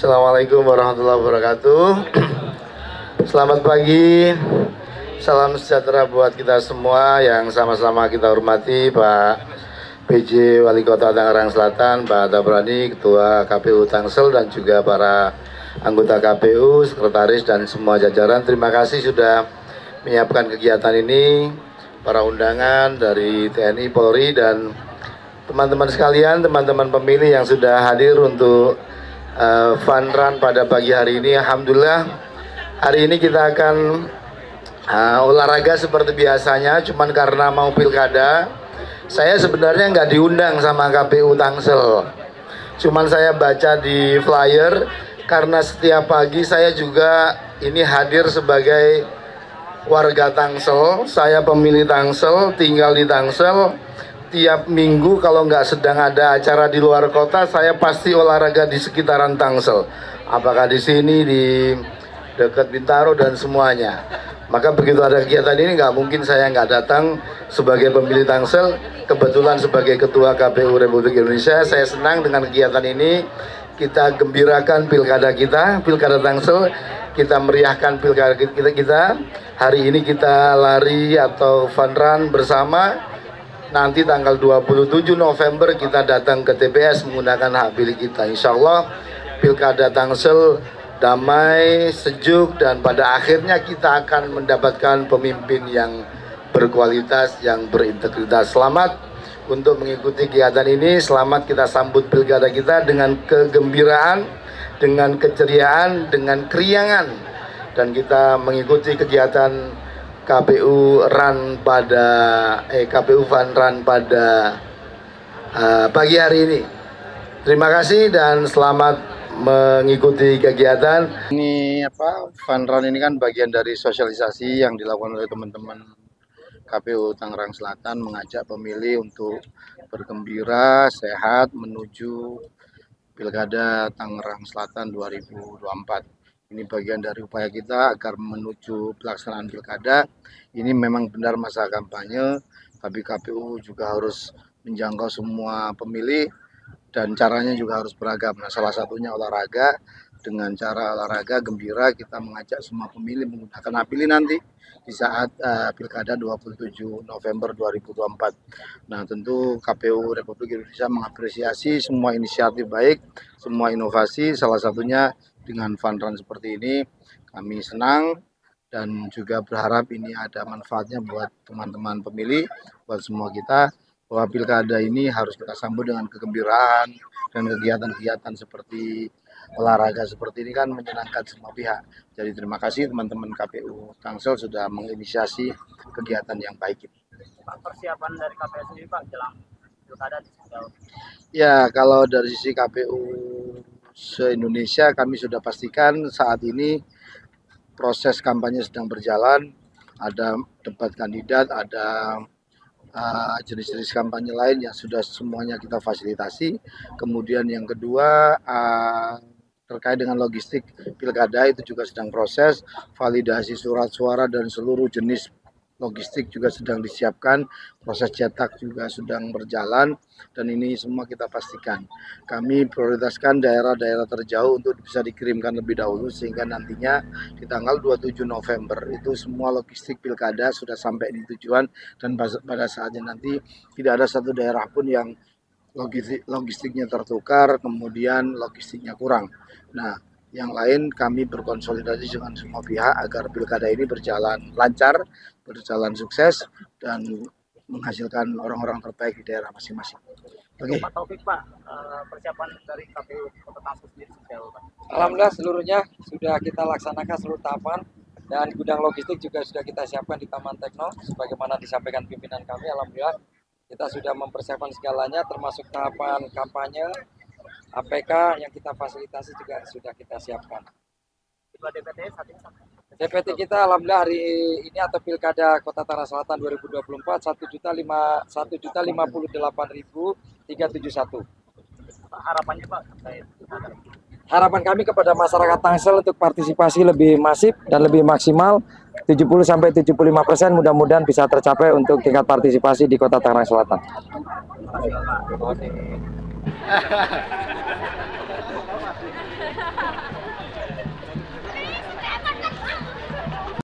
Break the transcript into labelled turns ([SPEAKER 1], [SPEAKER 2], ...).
[SPEAKER 1] Assalamualaikum warahmatullahi wabarakatuh. Selamat pagi, salam sejahtera buat kita semua yang sama-sama kita hormati Pak PJ Wali Kota Tangerang Selatan, Pak Tabrani, Ketua KPU Tangsel, dan juga para anggota KPU, sekretaris, dan semua jajaran. Terima kasih sudah menyiapkan kegiatan ini, para undangan dari TNI, Polri, dan teman-teman sekalian, teman-teman pemilih yang sudah hadir untuk fun run pada pagi hari ini. Alhamdulillah, hari ini kita akan olahraga seperti biasanya, cuman karena mau pilkada, saya sebenarnya nggak diundang sama KPU Tangsel. Cuman saya baca di flyer, karena setiap pagi saya juga ini hadir sebagai warga Tangsel. Saya pemilih Tangsel, tinggal di Tangsel. Tiap minggu kalau nggak sedang ada acara di luar kota, saya pasti olahraga di sekitaran Tangsel. Apakah di sini, di dekat Bintaro, dan semuanya. Maka begitu ada kegiatan ini, nggak mungkin saya nggak datang sebagai pemilih Tangsel. Kebetulan sebagai Ketua KPU Republik Indonesia, saya senang dengan kegiatan ini. Kita gembirakan pilkada kita, pilkada Tangsel. Kita meriahkan pilkada kita. Hari ini kita lari atau fun run bersama. Nanti tanggal 27 November kita datang ke TPS menggunakan hak pilih kita. Insya Allah pilkada Tangsel damai, sejuk, dan pada akhirnya kita akan mendapatkan pemimpin yang berkualitas, yang berintegritas. Selamat untuk mengikuti kegiatan ini. Selamat kita sambut pilkada kita dengan kegembiraan, dengan keceriaan, dengan keriangan. Dan kita mengikuti kegiatan KPU Fun Run pada pagi hari ini. Terima kasih dan selamat mengikuti kegiatan. Ini Fun Run ini kan bagian dari sosialisasi yang dilakukan oleh teman-teman KPU Tangerang Selatan, mengajak pemilih untuk bergembira, sehat menuju Pilkada Tangerang Selatan 2024. Ini bagian dari upaya kita agar menuju pelaksanaan pilkada. Ini memang benar masa kampanye, tapi KPU juga harus menjangkau semua pemilih dan caranya juga harus beragam. Nah, salah satunya olahraga. Dengan cara olahraga gembira, kita mengajak semua pemilih menggunakan hak pilih nanti di saat pilkada 27 November 2024. Nah, tentu KPU Republik Indonesia mengapresiasi semua inisiatif baik, semua inovasi, salah satunya dengan fun run seperti ini. Kami senang dan juga berharap ini ada manfaatnya buat teman-teman pemilih, buat semua kita, bahwa pilkada ini harus kita sambut dengan kegembiraan, dan kegiatan-kegiatan seperti olahraga seperti ini kan menyenangkan semua pihak. Jadi terima kasih teman-teman KPU Tangsel sudah menginisiasi kegiatan yang baik ini.
[SPEAKER 2] Pak, persiapan dari KPU sendiri Pak jelang pilkada sejauh?
[SPEAKER 1] Ya, kalau dari sisi KPU se-Indonesia, kami sudah pastikan saat ini proses kampanye sedang berjalan. Ada debat kandidat, ada jenis-jenis kampanye lain yang sudah semuanya kita fasilitasi. Kemudian yang kedua, terkait dengan logistik pilkada itu juga sedang proses. Validasi surat suara dan seluruh jenis logistik juga sedang disiapkan, proses cetak juga sedang berjalan, dan ini semua kita pastikan. Kami prioritaskan daerah-daerah terjauh untuk bisa dikirimkan lebih dahulu, sehingga nantinya di tanggal 27 November itu semua logistik pilkada sudah sampai di tujuan, dan pada saatnya nanti tidak ada satu daerah pun yang logistiknya tertukar, kemudian logistiknya kurang. Nah, yang lain kami berkonsolidasi dengan semua pihak agar pilkada ini berjalan lancar, berjalan sukses, dan menghasilkan orang-orang terbaik di daerah masing-masing.
[SPEAKER 2] Oke. Pak Taufik, Pak, persiapan dari KPU Kota Tangsel sendiri sejauh Pak?
[SPEAKER 3] Alhamdulillah seluruhnya sudah kita laksanakan seluruh tahapan, dan gudang logistik juga sudah kita siapkan di Taman Tekno sebagaimana disampaikan pimpinan kami. Alhamdulillah kita sudah mempersiapkan segalanya, termasuk tahapan kampanye, APK yang kita fasilitasi juga sudah kita siapkan.
[SPEAKER 2] DPT saat ini
[SPEAKER 3] DPT kita alhamdulillah hari ini atau Pilkada Kota Tangerang Selatan 2024 1.058.371.
[SPEAKER 2] Harapannya Pak?
[SPEAKER 3] Harapan kami kepada masyarakat Tangsel untuk partisipasi lebih masif dan lebih maksimal, 70-75%, mudah-mudahan bisa tercapai untuk tingkat partisipasi di Kota Tangerang Selatan.